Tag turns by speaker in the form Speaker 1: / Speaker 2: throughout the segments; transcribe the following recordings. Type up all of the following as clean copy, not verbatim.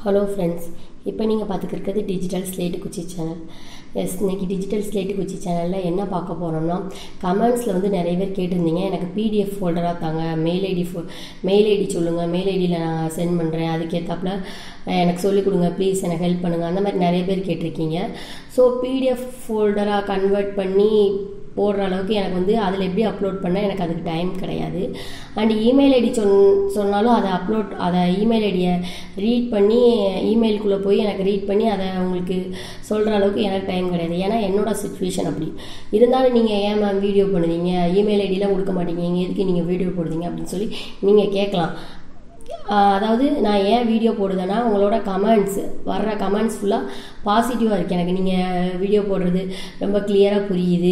Speaker 1: Hello friends, இப்போ நீங்கள் பார்த்துக்கிறது டிஜிட்டல் ஸ்லேட்டு குச்சி சேனல். இன்றைக்கி டிஜிட்டல் ஸ்லேட்டு குச்சி சேனலில் என்ன பார்க்க போகிறோம்னா, கமெண்ட்ஸில் வந்து நிறைய பேர் கேட்டிருந்தீங்க, எனக்கு பிடிஎஃப் ஃபோல்டராக தாங்க, மெயில் ஐடி சொல்லுங்கள், மெயில் ஐடியில் நான் சென்ட் பண்ணுறேன், அதுக்கேற்றாப்புல எனக்கு சொல்லிக் கொடுங்க, ப்ளீஸ் எனக்கு ஹெல்ப் பண்ணுங்கள், அந்த மாதிரி நிறைய பேர் கேட்டிருக்கீங்க. ஸோ பிடிஎஃப் ஃபோல்டராக கன்வெர்ட் பண்ணி போடுற அளவுக்கு எனக்கு வந்து அதில் எப்படி அப்லோட் பண்ணால் எனக்கு அதுக்கு டைம் கிடையாது. அண்ட் இமெயில் ஐடி சொன்னாலும் அதை இமெயில் ஐடியை ரீட் பண்ணி இமெயிலுக்குள்ளே போய் எனக்கு ரீட் பண்ணி அதை உங்களுக்கு சொல்கிற அளவுக்கு எனக்கு டைம் கிடையாது. ஏன்னா என்னோடய சுச்சுவேஷன் அப்படி இருந்தாலும் நீங்கள் ஏன் மேம் வீடியோ பண்ணுவீங்க, இமெயில் ஐடியெலாம் கொடுக்க மாட்டீங்க, எதுக்கு நீங்கள் வீடியோ போடுறீங்க அப்படின்னு சொல்லி நீங்கள் கேட்கலாம். அதாவது நான் ஏன் வீடியோ போடுதேன்னா, உங்களோட வர்ற கமெண்ட்ஸ் ஃபுல்லாக பாசிட்டிவாக இருக்குது. எனக்கு நீங்கள் வீடியோ போடுறது ரொம்ப கிளியராக புரியுது,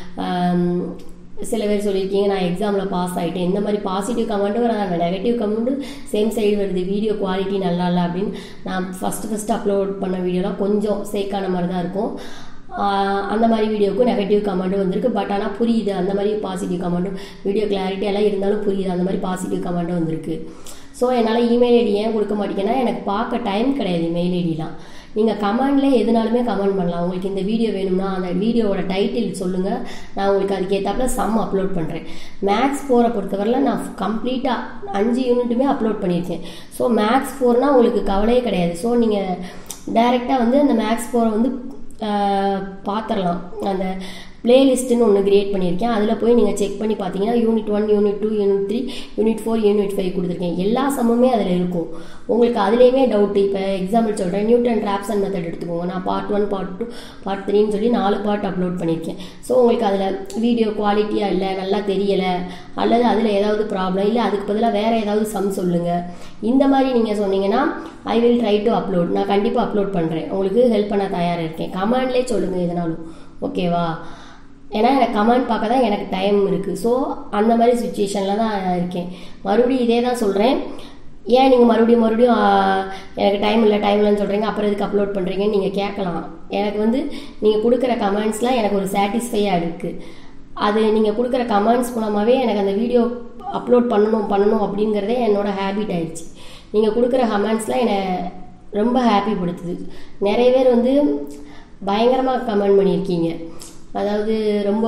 Speaker 1: சில பேர் சொல்லியிருக்கீங்க நான் எக்ஸாமில் பாஸ் ஆகிட்டேன், இந்த மாதிரி பாசிட்டிவ் கமெண்ட்டும் வராது, நெகட்டிவ் கமெண்ட்டும் சேம் சைடு வருது, வீடியோ குவாலிட்டி நல்லா இல்லை அப்படின்னு. நான் ஃபஸ்ட்டு அப்லோட் பண்ண வீடியோலாம் கொஞ்சம் சேக்கான மாதிரி தான் இருக்கும். அந்த மாதிரி வீடியோவுக்கு நெகட்டிவ் கமெண்ட்டும் வந்திருக்கு. பட் ஆனால் புரியுது, அந்த மாதிரி பாசிட்டிவ் கமெண்ட்டும், வீடியோ கிளாரிட்டி எல்லாம் இருந்தாலும் புரியுது, அந்த மாதிரி பாசிட்டிவ் கமெண்ட்டும் வந்திருக்கு. ஸோ என்னால் இமெயில் ஐடி ஏன் கொடுக்க மாட்டேங்கன்னா, எனக்கு பார்க்க டைம் கிடையாது மெயில் ஐடிலாம். நீங்கள் கமெண்டில் எதுனாலுமே கமெண்ட் பண்ணலாம். உங்களுக்கு இந்த வீடியோ வேணும்னா அந்த வீடியோவோட டைட்டில் சொல்லுங்கள், நான் உங்களுக்கு அதுக்கேற்றாப்புல சம் அப்லோட் பண்ணுறேன். மேக்ஸ் 4 பொறுத்தவரையில் நான் கம்ப்ளீட்டாக 5 யூனிட்டுமே அப்லோட் பண்ணியிருக்கேன். ஸோ மேக்ஸ் 4னால் உங்களுக்கு கவலையே கிடையாது. ஸோ நீங்கள் டைரெக்டாக வந்து அந்த மேக்ஸ் 4 வந்து பார்த்துடலாம். அந்த பிளேலிஸ்ட்டுன்னு ஒன்று கிரியேட் பண்ணியிருக்கேன், அதில் போய் நீங்கள் செக் பண்ணி பார்த்தீங்கன்னா unit 1, unit 2, unit 3, unit 4, unit 5 கொடுத்துருக்கேன். எல்லா சம்முமே அதில் இருக்கும். உங்களுக்கு அதுலேயுமே டவுட்டு, இப்போ எக்ஸாம்பிள் சொல்கிறேன், நியூட்டன் ராப்சன் மெத்தட் எடுத்துக்கோங்க. நான் பார்ட் 1, பார்ட் 2, பார்ட் 3ன்னு சொல்லி 4 பார்ட் அப்லோட் பண்ணியிருக்கேன். ஸோ உங்களுக்கு அதில் வீடியோ குவாலிட்டியாக இல்லை, நல்லா தெரியலை, அல்லது அதில் ஏதாவது ப்ராப்ளம் இல்லை, அதுக்கு பதிலாக வேறு ஏதாவது சம் சொல்லுங்கள், இந்த மாதிரி நீங்கள் சொன்னீங்கன்னா I will try to upload. நான் கண்டிப்பாக அப்லோட் பண்ணுறேன், உங்களுக்கு ஹெல்ப் பண்ண தயாராக இருக்கேன். கமெண்ட்லேயே சொல்லுங்கள் எதனாலும், ஓகேவா? ஏன்னா எனக்கு கமெண்ட் பார்க்க தான் எனக்கு டைம் இருக்குது. ஸோ அந்த மாதிரி சுச்சுவேஷனில் தான் இருக்கேன். மறுபடியும் இதே தான் சொல்கிறேன். ஏன் நீங்கள் மறுபடியும் எனக்கு டைம் இல்லைன்னு சொல்கிறீங்க, அப்புறம் எதுக்கு அப்லோட் பண்ணுறீங்கன்னு நீங்கள் கேட்கலாம். எனக்கு வந்து நீங்கள் கொடுக்குற கமெண்ட்ஸ்லாம் எனக்கு ஒரு சாட்டிஸ்ஃபையாக இருக்குது. அது நீங்கள் கொடுக்குற கமெண்ட்ஸ் மூலமாகவே எனக்கு அந்த வீடியோ அப்லோட் பண்ணணும் அப்படிங்கிறதே என்னோடய ஹேபிட் ஆயிடுச்சு. நீங்கள் கொடுக்குற கமெண்ட்ஸ்லாம் என்னை ரொம்ப ஹாப்பி படுத்துது. நிறைய பேர் வந்து பயங்கரமாக கமெண்ட் பண்ணியிருக்கீங்க. அதாவது ரொம்ப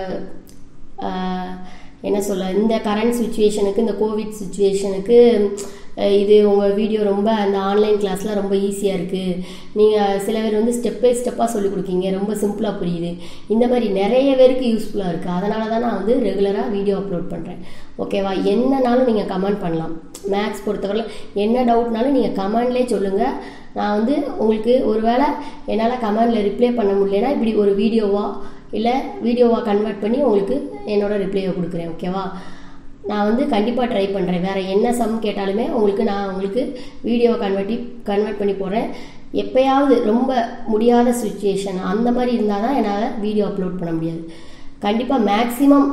Speaker 1: என்ன சொல்ல, இந்த கரண்ட் சுச்சுவேஷனுக்கு, இந்த கோவிட் சுச்சுவேஷனுக்கு இது உங்கள் வீடியோ ரொம்ப அந்த ஆன்லைன் கிளாஸ்லாம் ரொம்ப ஈஸியாக இருக்குது, நீங்கள் சில பேர் வந்து ஸ்டெப் பை ஸ்டெப்பாக சொல்லிக் கொடுக்கீங்க, ரொம்ப சிம்பிளாக புரியுது, இந்த மாதிரி நிறைய பேருக்கு யூஸ்ஃபுல்லாக இருக்குது. அதனால தான் நான் வந்து ரெகுலராக வீடியோ அப்லோட் பண்ணுறேன், ஓகேவா? என்னன்னாலும் நீங்கள் கமெண்ட் பண்ணலாம். மேக்ஸ் பொறுத்தவரை என்ன டவுட்னாலும் நீங்கள் கமெண்ட்லேயே சொல்லுங்கள். நான் வந்து உங்களுக்கு ஒருவேளை என்னால் கமெண்டில் ரிப்ளை பண்ண முடியலன்னா இப்படி ஒரு வீடியோவாக கன்வெர்ட் பண்ணி உங்களுக்கு என்னோட ரிப்ளையை கொடுக்குறேன், ஓகேவா? நான் வந்து கண்டிப்பாக ட்ரை பண்ணுறேன். வேறு என்ன சம் கேட்டாலுமே நான் உங்களுக்கு வீடியோவை கன்வெர்ட் பண்ணி போடுறேன். எப்போயாவது ரொம்ப முடியாத சுச்சுவேஷன் அந்த மாதிரி இருந்தால் தான் என்னால் வீடியோ அப்லோட் பண்ண முடியாது. கண்டிப்பாக மேக்ஸிமம்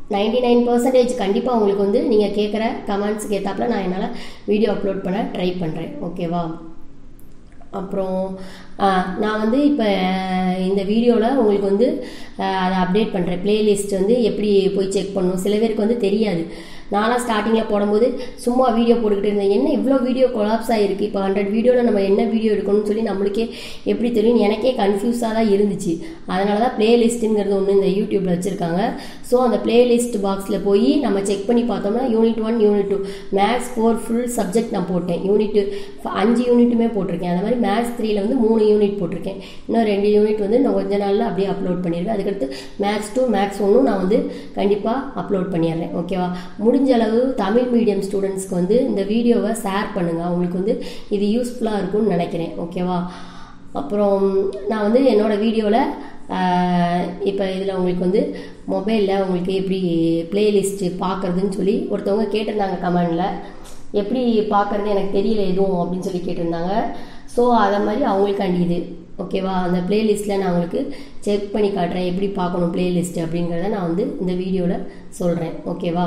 Speaker 1: 99% கண்டிப்பாக உங்களுக்கு வந்து நீங்கள் கேட்குற கமெண்ட்ஸுக்கு ஏற்றாப்புல நான் என்னால் வீடியோ அப்லோட் பண்ண ட்ரை பண்ணுறேன், ஓகேவா? அப்புறம் நான் வந்து இப்போ இந்த வீடியோவில் உங்களுக்கு வந்து அதை அப்டேட் பண்ணுறேன். பிளேலிஸ்ட் வந்து எப்படி போய் செக் பண்ணணும், சில பேருக்கு வந்து தெரியாது. நானாக ஸ்டார்டிங்கில் போடும்போது சும்மா வீடியோ போட்டுக்கிட்டு இருந்தேன், என்ன இவ்வளோ வீடியோ கொலாப்ஸ் ஆகிருக்கு, இப்போ 100 வீடியோவில் நம்ம என்ன வீடியோ எடுக்கணும்னு சொல்லி நம்மளுக்கே எப்படி தெரியும், எனக்கே கன்ஃபியூஸாக தான் இருந்துச்சு. அதனால தான் பிளேலிஸ்ட்டுங்கிறது ஒன்று இந்த யூடியூப்பில் வச்சுருக்காங்க. ஸோ அந்த பிளேலிஸ்ட் பாக்ஸில் போய் நம்ம செக் பண்ணி பார்த்தோம்னா unit 1, unit 2, maths 4 full subject நான் போட்டேன். யூனிட் 5 யூனிட்டுமே போட்டிருக்கேன். அந்த மாதிரி மேக்ஸ் 3ல் வந்து 3 யூனிட் போட்டிருக்கேன். இன்னும் 2 யூனிட் வந்து நான் கொஞ்ச நாளில் அப்படியே அப்லோட் பண்ணிடுவேன். அதுக்கடுத்து மேக்ஸ் 2, மேக்ஸ் 1 நான் வந்து கண்டிப்பாக அப்லோட் பண்ணிடுறேன், ஓகேவா? முடிஞ்ச அளவு தமிழ் மீடியம் ஸ்டூடெண்ட்ஸ்க்கு வந்து இந்த வீடியோவை ஷேர் பண்ணுங்கள், அவங்களுக்கு வந்து இது யூஸ்ஃபுல்லாக இருக்கும்னு நினைக்கிறேன், ஓகேவா? அப்புறம் நான் வந்து என்னோடய வீடியோவில் இப்போ இதில் உங்களுக்கு வந்து மொபைலில் உங்களுக்கு எப்படி பிளேலிஸ்ட்டு பார்க்குறதுன்னு சொல்லி ஒருத்தவங்க கேட்டிருந்தாங்க கமெண்டில். எப்படி பார்க்குறது எனக்கு தெரியல எதுவும் அப்படின்னு சொல்லி கேட்டிருந்தாங்க. ஸோ அதை மாதிரி அவங்களுக்காண்டி இது, ஓகேவா? அந்த பிளேலிஸ்ட்டில் நான் உங்களுக்கு செக் பண்ணி காட்டுறேன், எப்படி பார்க்கணும் பிளேலிஸ்ட்டு அப்படிங்கிறத நான் வந்து இந்த வீடியோவில் சொல்கிறேன், ஓகேவா?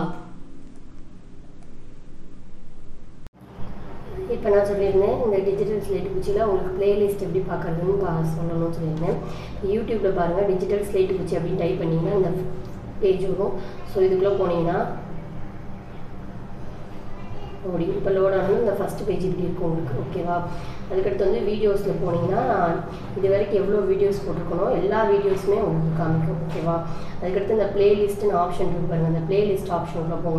Speaker 1: இப்போ நான் சொல்லியிருந்தேன், இந்த டிஜிட்டல் ஸ்லேட்டு குச்சியில் உங்களுக்கு பிளேலிஸ்ட் எப்படி பார்க்குறதுன்னு சொல்லணும்னு சொல்லியிருந்தேன். யூடியூப்பில் பாருங்கள், டிஜிட்டல் ஸ்லேட்டு குச்சி அப்படின்னு டைப் பண்ணிங்கன்னா இந்த பேஜ் வரும். ஸோ இதுக்குள்ளே போனீங்கன்னா லோடிங் இப்போ லோட் ஆனது இந்த ஃபஸ்ட் பேஜ் இப்படி இருக்கும் உங்களுக்கு ஓகேவா. அதுக்கடுத்து வந்து வீடியோஸில் போனீங்கன்னா நான் இது வரைக்கும் எவ்வளோ வீடியோஸ் போட்டிருக்கணும் எல்லா வீடியோஸுமே உங்களுக்கு காமிக்கும் ஓகேவா. அதுக்கடுத்து இந்த பிளேலிஸ்ட்டுன்னு ஆப்ஷன் இருக்கு பாருங்கள், இந்த பிளேலிஸ்ட் ஆப்ஷனுக்குள்ள போங்க.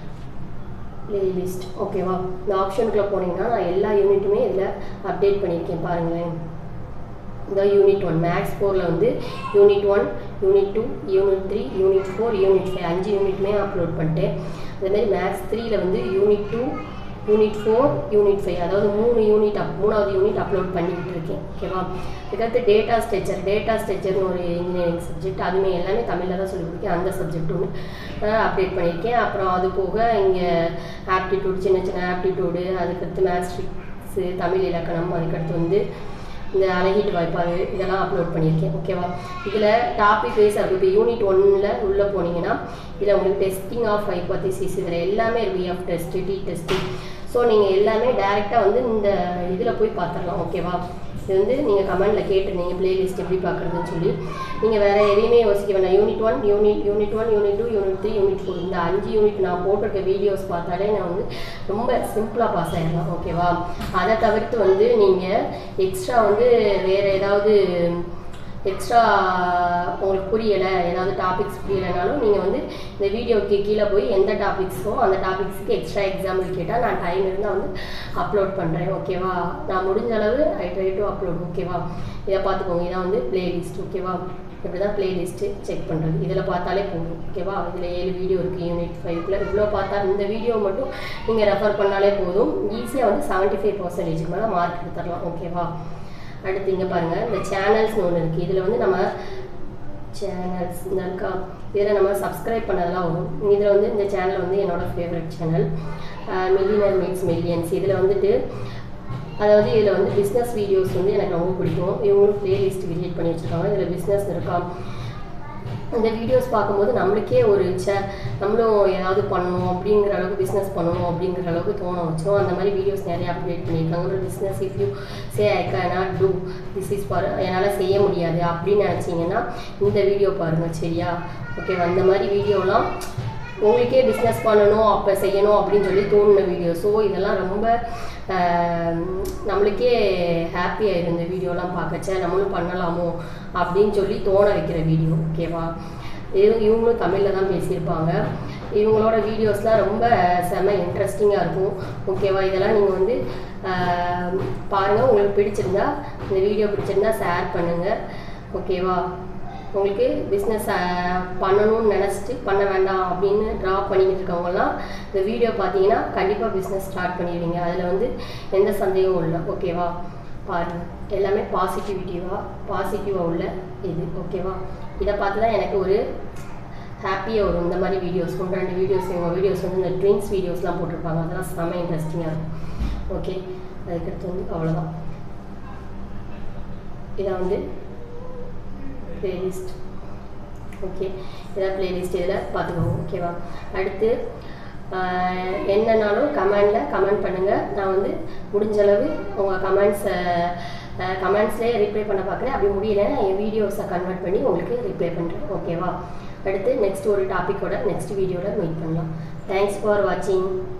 Speaker 1: பிளேலிஸ்ட் ஓகேவா. இந்த ஆப்ஷனுக்குள்ளே போனீங்கன்னா நான் எல்லா யூனிட்டுமே இதில் அப்டேட் பண்ணியிருக்கேன் பாருங்களேன். இந்த யூனிட் 1 மேக்ஸ் 4ல் வந்து unit 1 unit 2 unit 3 unit 4 unit 5 5 யூனிட்டுமே அப்லோட் பண்ணிட்டேன். அதேமாதிரி மேக்ஸ் 3ல் வந்து யூனிட் 2 யூனிட் 4 யூனிட் 5 அதாவது 3வது யூனிட் அப்லோட் பண்ணிக்கிட்டு இருக்கேன் ஓகேவா. இதுக்கடுத்து டேட்டா ஸ்ட்ரக்சர்னு ஒரு இன்ஜினியரிங் சப்ஜெக்ட், அதுவுமே எல்லாமே தமிழில் தான் சொல்லிக் கொடுக்கேன். அந்த சப்ஜெக்ட் ஒன்று அப்டேட் பண்ணியிருக்கேன். அப்புறம் அது போக இங்கே ஆப்டிடியூட் சின்ன ஆப்டிடியூடு, அதுக்கடுத்து மேத்ஸ்டிக்ஸு, தமிழ் இலக்கணம், அதுக்கடுத்து வந்து இந்த அழகீட்டு வாய்ப்பாடு இதெல்லாம் அப்லோட் பண்ணியிருக்கேன் ஓகேவா. இதில் டாபிக் வைஸ் அப்படி இப்போ யூனிட் 1ல் உள்ளே போனீங்கன்னா இதில் உங்களுக்கு டெஸ்டிங் ஆஃப் ஹைபோதீசிஸ் இதில் எல்லாமே இருக்குது. F test, T test. So நீங்கள் எல்லாமே டேரெக்டாக வந்து இந்த இதில் போய் பார்த்துடலாம் ஓகேவா. இது வந்து நீங்கள் கமெண்டில் கேட்டிருந்தீங்க பிளேலிஸ்ட் எப்படி பார்க்குறதுன்னு சொல்லி. நீங்கள் வேறு எதையுமே யோசிக்க வேண்டாம். Unit 1 unit 1 unit 2 unit 3 unit 4 இந்த 5 யூனிட் நான் போட்டிருக்க வீடியோஸ் பார்த்தாலே நான் வந்து ரொம்ப சிம்பிளாக பாஸ் ஆகிடலாம் ஓகேவா. அதை தவிர்த்து வந்து நீங்கள் எக்ஸ்ட்ரா வந்து வேறு ஏதாவது எக்ஸ்ட்ரா உங்களுக்கு புரியலை, ஏதாவது டாபிக்ஸ் புரியலைனாலும் நீங்கள் வந்து இந்த வீடியோக்கு கீழே போய் எந்த டாபிக்ஸோ அந்த டாபிக்ஸுக்கு எக்ஸ்ட்ரா எக்ஸாம்பிள் கேட்டால் நான் டைம் இருந்தால் வந்து அப்லோட் பண்ணுறேன் ஓகேவா. நான் முடிஞ்ச அளவு ஐ ட்ரை டு அப்லோட் ஓகேவா. இதை பார்த்துக்கோங்க. இதான் வந்து பிளேலிஸ்ட் ஓகேவா. இப்படி தான் பிளேலிஸ்ட்டு செக் பண்ணுறது. இதில் பார்த்தாலே போதும் ஓகேவா. இதில் 7 வீடியோ இருக்குது யூனிட் 5ல். இவ்வளோ பார்த்தா இந்த வீடியோ மட்டும் நீங்கள் ரெஃபர் பண்ணாலே போதும். ஈஸியாக வந்து 75% மேலே மார்க் எடுத்துடலாம் ஓகேவா. அடுத்து இங்கே பாருங்கள், இந்த சேனல்ஸ்னு ஒன்று இருக்குது. இதில் வந்து நம்ம சேனல்ஸ் இருக்கா, இதில் நம்ம சப்ஸ்கிரைப் பண்ணதெல்லாம் வரும். இதில் வந்து இந்த சேனல் வந்து என்னோடய favourite channel millionaire meets millions. இதில் வந்துட்டு அதாவது இதில் வந்து பிஸ்னஸ் வீடியோஸ் வந்து எனக்கு ரொம்ப பிடிக்கும். இவங்களும் பிளேலிஸ்ட் கிரியேட் பண்ணி வச்சுருக்காங்க. இதில் பிஸ்னஸ் இருக்கா, இந்த வீடியோஸ் பார்க்கும்போது நம்மளுக்கே ஒரு நம்மளும் ஏதாவது பண்ணணும் அப்படிங்கிற அளவுக்கு பிஸ்னஸ் பண்ணணும் அப்படிங்கிற அளவுக்கு தோண வச்சோம். அந்த மாதிரி வீடியோஸ் நிறைய அப்டேட் பண்ணியிருக்காங்க. ஒரு business if you say I cannot do this is for என்னால் செய்ய முடியாது அப்படின்னு நினச்சிங்கன்னா இந்த வீடியோ பாருங்கள் சரியா ஓகே. அந்த மாதிரி வீடியோலாம் உங்களுக்கே பிஸ்னஸ் பண்ணணும் அப்போ செய்யணும் அப்படின்னு சொல்லி தோணுன வீடியோ. ஸோ இதெல்லாம் ரொம்ப நம்மளுக்கே ஹாப்பியாக இருந்த வீடியோலாம் பார்க்கச்ச நம்மளும் பண்ணலாமோ அப்படின்னு சொல்லி தோண வைக்கிற வீடியோ ஓகேவா. இவங்களும் தமிழில் தான் பேசியிருப்பாங்க. இவங்களோட வீடியோஸ்லாம் ரொம்ப செம்ம இன்ட்ரெஸ்டிங்காக இருக்கும் ஓகேவா. இதெல்லாம் நீங்கள் வந்து பாருங்கள். உங்களுக்கு பிடிச்சிருந்தா இந்த வீடியோ பிடிச்சிருந்தா ஷேர் பண்ணுங்கள் ஓகேவா. உங்களுக்கு பிஸ்னஸ் பண்ணணும்னு நினச்சிட்டு பண்ண வேண்டாம் அப்படின்னு ட்ராப் பண்ணிக்கிட்டு இருக்கவங்கலாம் இந்த வீடியோ பார்த்தீங்கன்னா கண்டிப்பாக பிஸ்னஸ் ஸ்டார்ட் பண்ணிடுவீங்க. அதில் வந்து எந்த சந்தேகமும் இல்லை ஓகேவா. பாருங்கள் எல்லாமே பாசிட்டிவாக உள்ள இது ஓகேவா. இதை பார்த்து தான் எனக்கு ஒரு ஹாப்பியாக வரும். இந்த மாதிரி வீடியோஸ் 1-2 வீடியோஸ் இவங்க வீடியோஸ் வந்து இந்த ட்வின்ஸ் வீடியோஸ்லாம் போட்டிருப்பாங்க. அதெல்லாம் செம்ம இன்ட்ரெஸ்டிங்காக இருக்கும் ஓகே. அதுக்கடுத்து வந்து அவ்வளோதான். இதை வந்து பிளேலிஸ்ட் ஓகே. இதான் பிளேலிஸ்ட். இதில் பார்த்துக்கோங்க ஓகேவா. அடுத்து என்னன்னாலும் கமெண்ட் பண்ணுங்கள். நான் வந்து முடிஞ்சளவு உங்கள் கமெண்ட்ஸ்லேயே ரிப்ளை பண்ண பார்க்குறேன். அப்படி முடியலைன்னா என் வீடியோஸை கன்வெர்ட் பண்ணி உங்களுக்கு ரிப்ளை பண்ணுறேன் ஓகேவா. அடுத்து நெக்ஸ்ட் ஒரு டாப்பிக்கோட நெக்ஸ்ட் வீடியோவில் மீட் பண்ணலாம். தேங்க்ஸ் ஃபார் வாட்சிங்.